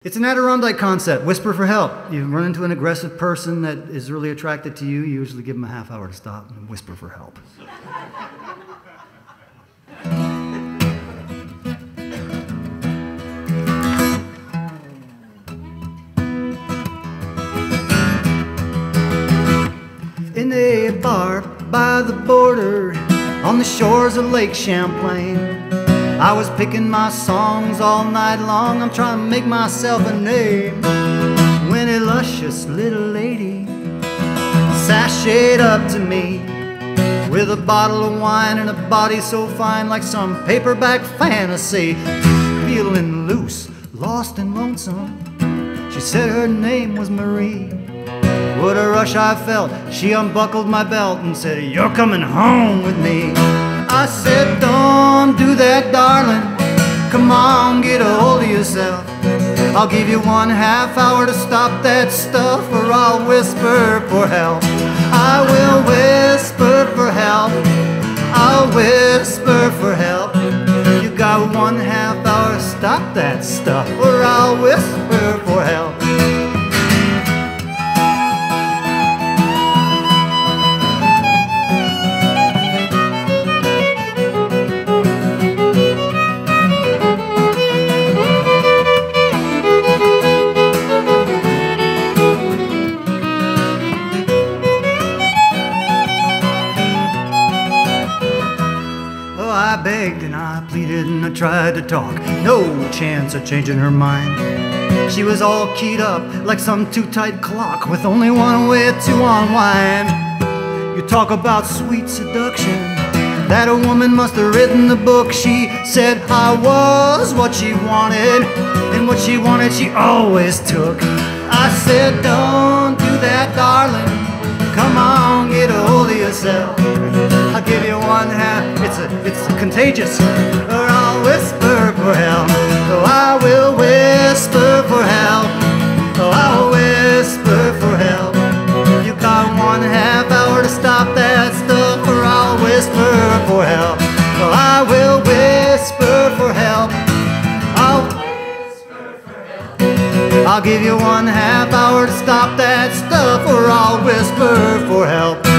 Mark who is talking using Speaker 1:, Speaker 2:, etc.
Speaker 1: It's an Adirondack concept, whisper for help. You run into an aggressive person that is really attracted to you, you usually give them a half hour to stop and whisper for help. In a bar by the border, on the shores of Lake Champlain, I was picking my songs all night long, I'm trying to make myself a name, when a luscious little lady sashayed up to me with a bottle of wine and a body so fine, like some paperback fantasy. Feeling loose, lost and lonesome, she said her name was Marie. What a rush I felt. She unbuckled my belt and said, "You're coming home with me." I said, "Don't do that, darling. Come on, get a hold of yourself. I'll give you 1/2 hour to stop that stuff, or I'll whisper for help. I will whisper for help. I'll whisper for help. You got 1/2 hour to stop that stuff, or I'll whisper for help." I begged and I pleaded and I tried to talk, no chance of changing her mind. She was all keyed up like some too-tight clock with only one way to unwind. You talk about sweet seduction, that a woman must have written the book. She said I was what she wanted, and what she wanted she always took. I said, "Don't do that, darling. Come on, get a hold of yourself. I'll give you 1/2, it's contagious, or I'll whisper for help. Oh, I will whisper for help. Oh, I'll whisper for help. You got 1/2 hour to stop that stuff, or I'll whisper for help. Oh, I will whisper for help. I'll whisper for help. I'll give you 1/2 hour to stop that stuff, or I'll whisper for help.